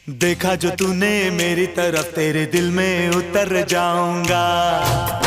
देखा जो तूने मेरी तरफ, तेरे दिल में उतर जाऊंगा।